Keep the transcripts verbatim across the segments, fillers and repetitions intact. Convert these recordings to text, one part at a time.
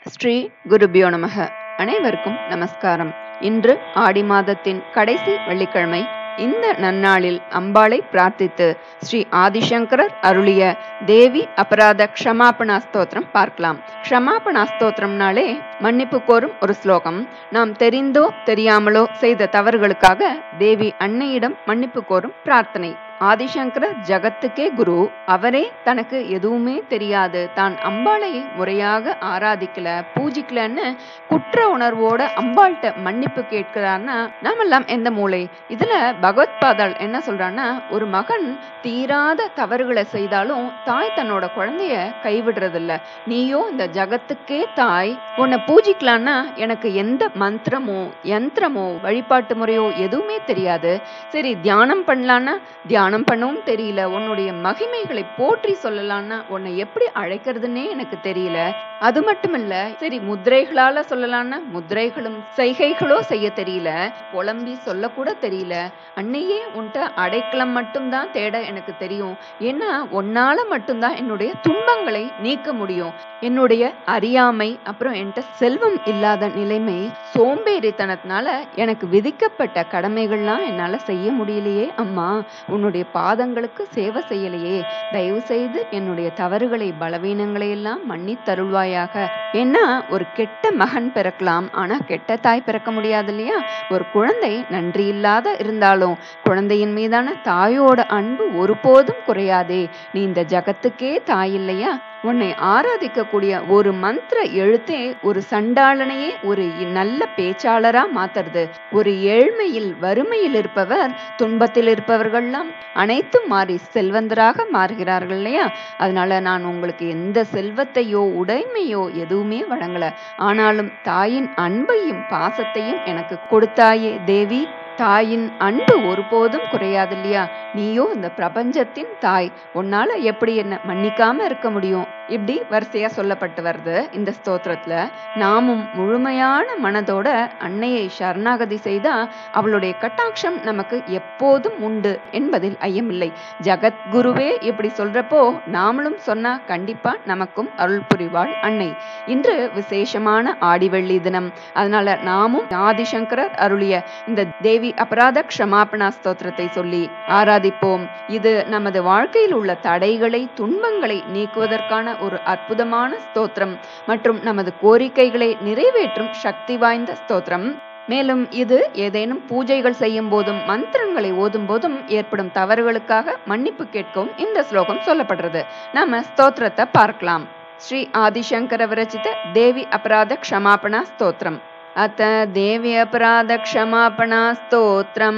ஸ்ரீ குருபியோ நமக. அனைவருக்கும் நமஸ்காரம். இன்று ஆடி மாதத்தின் கடைசி வெள்ளிக்கிழமை. இந்த நன்னாளில் அம்பாளை பிரார்த்தித்து ஸ்ரீ ஆதிசங்கரர் அருளிய தேவி அபராத க்ஷமாபணா ஸ்தோத்திரம் பார்க்கலாம். க்ஷமாபணா ஸ்தோத்திரம்னாலே மன்னிப்பு கோரும் ஒரு ஸ்லோகம். நாம் தெரிந்தோ தெரியாமலோ செய்த தவறுகளுக்காக தேவி அன்னையிடம் மன்னிப்பு கோரும் பிரார்த்தனை. ஆதிசங்கரர் ஜகத்துக்கே குரு. அவரே தனக்கு எதுவுமே தெரியாது, தான் அம்பாளை முறையாக ஆராதிக்கல பூஜிக்கலன்னு குற்ற உணர்வோட அம்பாள்கிட்ட மன்னிப்பு கேட்கிறார்னா நாமெல்லாம் எந்த மூளை? இதுல பகவத் பாதாள் என்ன சொல்றான்னா, ஒரு மகன் தீராத தவறுகளை செய்தாலும் தாய் தன்னோட குழந்தைய கைவிடுறதில்ல. நீயோ இந்த ஜகத்துக்கே தாய், உன்னை பூஜிக்கலான்னா எனக்கு எந்த மந்திரமோ யந்திரமோ வழிபாட்டு முறையோ எதுவுமே தெரியாது. சரி, தியானம் பண்ணலான்னா தியானம் பண்ணவும் தெரியல. உன்னுடைய மகிமைகளை போற்றி சொல்லலான்னா உன்னை எப்படி அழைக்கிறதுன்னே எனக்கு தெரியல. அது மட்டும் இல்ல, சரி முத்திரைகளால சொல்லலான்னா முத்திரைகளும் செய்கைகளோ செய்ய தெரியல. புலம்பி சொல்ல கூட தெரியல. அன்னையே உன்கிட்ட அடைக்கலம் மட்டும்தான் தேட எனக்கு தெரியும். ஏன்னா உன்னால மட்டும்தான் என்னுடைய துன்பங்களை நீக்க முடியும். என்னுடைய அறியாமை, அப்புறம் என்கிட்ட செல்வம் இல்லாத நிலைமை, சோம்பேறித்தனத்தினால எனக்கு விதிக்கப்பட்ட கடமைகள்லாம் என்னால செய்ய முடியலையே அம்மா. உன்னுடைய பாதங்களுக்கு சேவை செய்யலையே. தயவு செய்து என்னுடைய தவறுகளை பலவீனங்களை எல்லாம் மன்னித்தருள்வாயாக. ஏன்னா ஒரு கெட்ட மகன் பிறக்கலாம், ஆனா கெட்ட தாய் பிறக்க முடியாது இல்லையா? ஒரு குழந்தை நன்றி இல்லாத இருந்தாலும் குழந்தையின் மீதான தாயோட அன்பு ஒருபோதும் குறையாதே. நீ இந்த ஜகத்துக்கே தாய் இல்லையா? உன்னை ஆராதிக்கக்கூடிய ஒரு மந்திர எழுத்தே ஒரு சண்டாளனையே ஒரு நல்ல பேச்சாளரா மாத்துறது. ஒரு ஏழ்மையில் வறுமையில் இருப்பவர், துன்பத்தில் இருப்பவர்கள்லாம் அனைத்தும் மாறி செல்வந்தராக மாறுகிறார்கள் இல்லையா? அதனால நான் உங்களுக்கு எந்த செல்வத்தையோ உடைமையோ எதுவுமே வழங்கல, ஆனாலும் தாயின் அன்பையும் பாசத்தையும் எனக்கு கொடுத்தாயே தேவி. தாயின் அன்பு ஒருபோதும் குறையாது இல்லையா? நீயோ இந்த பிரபஞ்சத்தின் தாய், உன்னால எப்படி என்ன மன்னிக்காம இருக்க முடியும்? இப்படி வரிசையா சொல்லப்பட்டு வருது இந்த ஸ்தோத்திரத்துல. நாமும் முழுமையான மனதோட அன்னையை சரணாகதி செய்தா அவளுடைய கட்டாட்சம் நமக்கு எப்போதும் உண்டு என்பதில் ஐயமில்லை. ஜகத்குருவே இப்படி சொல்றப்போ நாமளும் சொன்னா கண்டிப்பா நமக்கும் அருள் புரிவாள் அன்னை. இன்று விசேஷமான ஆடிவெள்ளி தினம். அதனால நாமும் ஆதிசங்கரர் அருளிய இந்த தேவி அபராத க்ஷமாபணா ஸ்தோத்திரத்தை சொல்லி ஆராதிப்போம். இது நமது வாழ்க்கையில் உள்ள தடைகளை துன்பங்களை நீக்குவதற்கான ஒரு அற்புதமான ஸ்தோத்திரம் மற்றும் நமது கோரிக்கைகளை நிறைவேற்றும் சக்தி வாய்ந்த ஸ்தோத்திரம். மேலும் இது ஏதேனும் பூஜைகள் செய்யும் போதும் மந்திரங்களை ஓதும் போதும் ஏற்படும் தவறுகளுக்காக மன்னிப்பு கேட்கவும் இந்த ஸ்லோகம் சொல்லப்படுறது. நாம ஸ்தோத்திரத்தை பார்க்கலாம். ஸ்ரீ ஆதிசங்கர விரச்சித தேவி அபராத க்ஷமாபணா ஸ்தோத்திரம். அத தேவி அபராத க்ஷமாபணா ஸ்தோத்திரம்.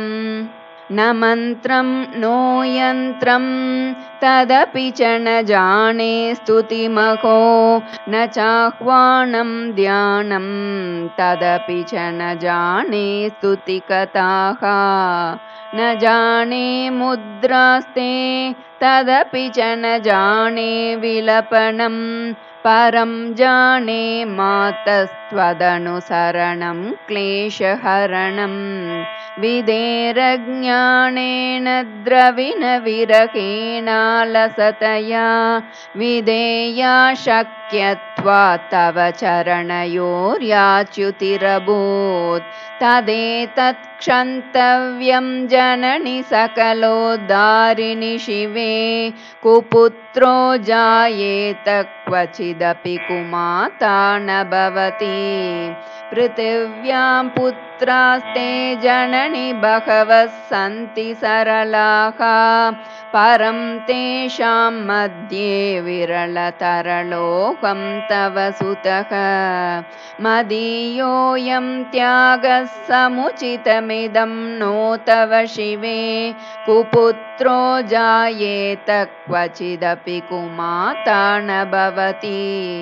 न मन्त्रं नो यन्त्रं तदपि च न जाने स्तुतिमहो, न चाह्वानं ध्यानं तदपि च न जाने स्तुतिकथाः, न जाने मुद्रास्ते तदपि च न जाने विलपनं, परं जाने मातस्त्वदनुसरणं क्लेशहरणं, विधेरज्ञानेन द्रविणविरहेणालसतया, विधेया शक्यत्वात् तव चरणयोर्याच्युतिरभूत्, तदेतत् क्षन्तव्यं जननि सकलोद्धारिणि शिवे, कुपुत्रो जायेत क्वचिदपि कुमाता न भवति, पृथिव्यां पुत्रास्ते जननि बहवः सन्ति सरलाः, परं तेषां मध्ये विरलतरलोकं तव सुतः, मदीयोऽयं त्यागः समुचितमिदं नो तव शिवे, कुपुत्रो जायेत क्वचिदपि कुमाता न भवति,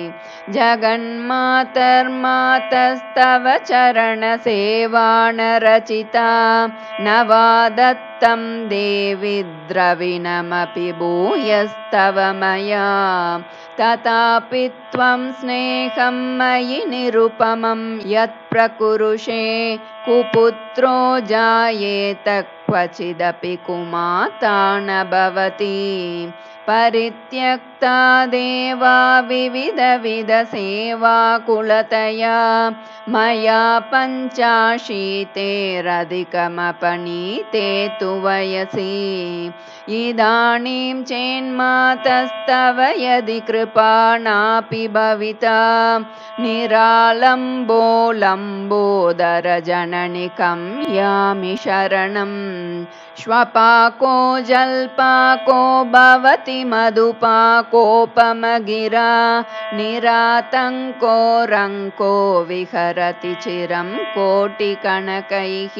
जगन्मातर्मातस्तव चरणसेवा न रचिता, न वा दत्तं देवि द्रविणमपि भूयस्तव मया, तथापि त्वं स्नेहं मयि निरुपमं यत् प्रकुरुषे, कुपुत्रो जायेत क्वचिदपि कुमाता न भवति, परित्यक्ता देवा विविधविधसेवाकुलतया मया पञ्चाशीतेरधिकमपनीते तु वयसि इदानीं चेन्मातस्तव यदि कृपा नापि भविता निरालम्बो लम्बोदरजननिकं यामि शरणम् श्वपाको जल्पाको भवति मधुपाकोपमगिरा निरातङ्को रङ्को विहरति चिरं कोटिकणकैः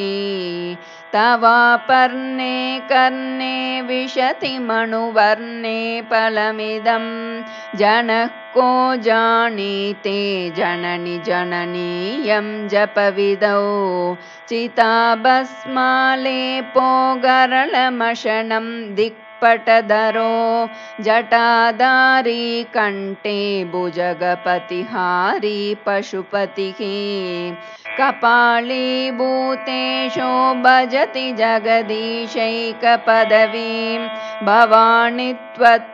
तवापर्णे कर्णे विशति मणुवर्णे फलमिदं जनः को जानीते जननि जननीयं जपविदौ चिताभस्मालेपो गरलमशनं दिक्पटधरो जटाधारी कण्ठे भुजगपतिहारी पशुपतिः कपालीभूतेशो भजति जगदीशैकपदवीं भवानि त्वत्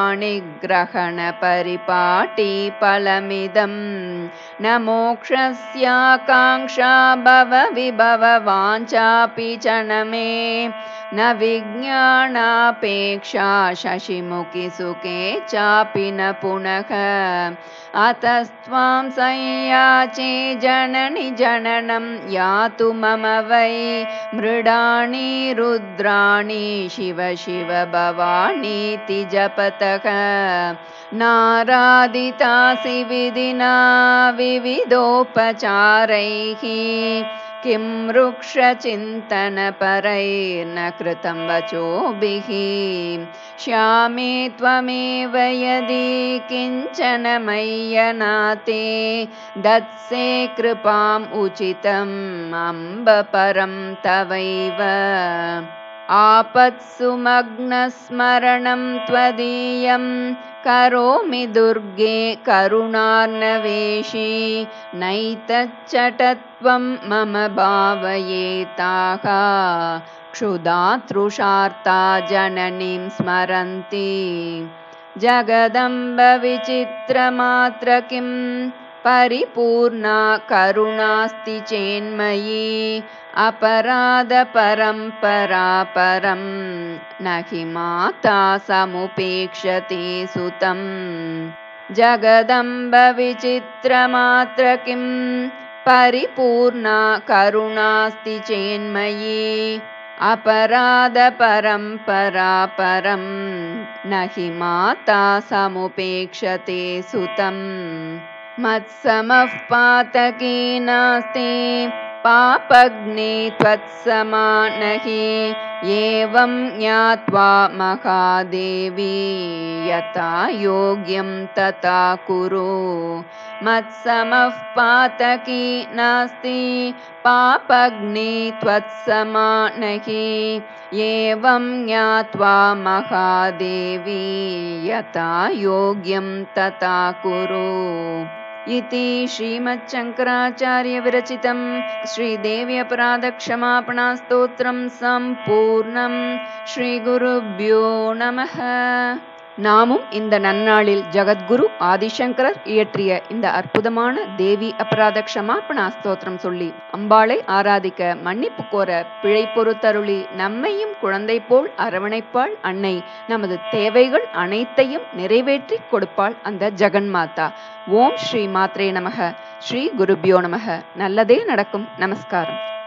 पाणिग्रहणपरिपाटी फलमिदं न मोक्षस्याकाङ्क्षा भव विभव वाञ्छापि च न मे न विज्ञानापेक्षा शशिमुखि सुखे चापि न पुनः अतस्त्वां संयाचे जननि जननं यातु मम वै मृडानि रुद्राणि शिव शिव भवानीति जपतः नारादितासि विधिना विविधोपचारैः किं वृक्षचिन्तनपरैर्न कृतं वचोभिः श्यामे त्वमेव यदि किञ्चन मय्यनाते दत्से कृपाम् उचितम् अम्ब परं तवैव आपत्सु मग्नस्मरणं त्वदीयं करोमि दुर्गे करुणार्णवेशी नैतच्चटत्वं मम भावयेताः क्षुधा तृषार्ता जननीं स्मरन्ति जगदम्ब विचित्रमात्र किं परिपूर्णा करुणास्ति चेन्मयी अपराध परंपरा परं न हि माता समुपेक्षते सुतं जगदम्ब विचित्रमात्र किं परिपूर्णा करुणास्ति चेन्मयी अपराध परंपरा परं न हि माता समुपेक्षते सुतं मत्समः पातकी नास्ति पापग्ने त्वत्समा न हि एवं ज्ञात्वा महादेवी यथा योग्यं तथा कुरु मत्समः पातकी नास्ति पापग्ने त्वत्समा न हि एवं ज्ञात्वा महादेवी यथा योग्यं तथा कुरु इति श्रीमच्छंकराचार्य विरचितं श्रीदेवी अपराध क्षमापणा स्तोत्रं संपूर्णं श्रीगुरुभ्यो नमः. நாமும் இந்த நன்னாளில் ஜகத்குரு ஆதிசங்கரர் இயற்றிய இந்த அற்புதமான தேவி அபராத க்ஷமாபணா ஸ்தோத்திரம் சொல்லி அம்பாளை ஆராதிக்க மன்னிப்பு கோர பிழை பொறுத்தருளி நம்மையும் குழந்தை போல் அரவணைப்பாள் அன்னை. நமது தேவைகள் அனைத்தையும் நிறைவேற்றி கொடுப்பாள் அந்த ஜெகன்மாதா. ஓம் ஸ்ரீ மாத்ரே நமக. ஸ்ரீ குருபியோ நமக. நல்லதே நடக்கும். நமஸ்காரம்.